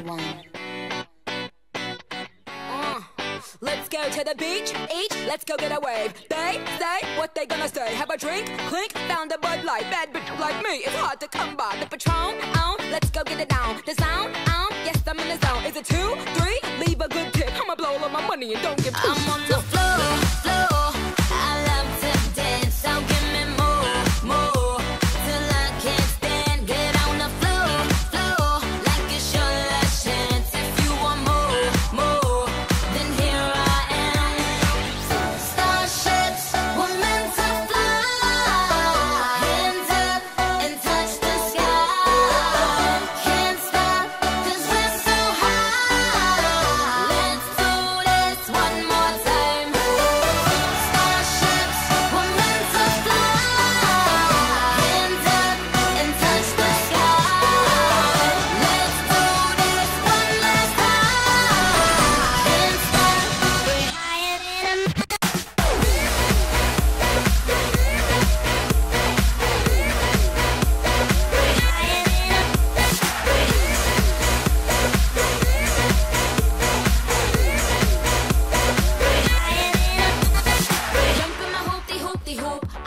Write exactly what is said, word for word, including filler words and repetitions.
one. Uh, let's go to the beach, each, let's go get a wave. They say what they gonna say. Have a drink, clink, found a Bud Light. Bad bitch like me, it's hard to come by. The Patron, on, let's go get it down. The sound, on, yes, I'm in the zone. Is it two, three? Leave a good tip. I'ma blow all of my money and don't give two. I'm on the floor, floor. I love to dance, so give me more, more. Till I can't stand. Get on the floor, floor. Like it's your last chance. If you want more, more, then here I am. Starships were meant to fly. Hands up and touch the sky. Can't stop 'cause we're so high. Let's do this one more time. Starships were meant to fly. Hands up and touch the sky. Let's do this one last time. Can't stop, we're higher than a Jump in my hoopty hoopty hoop,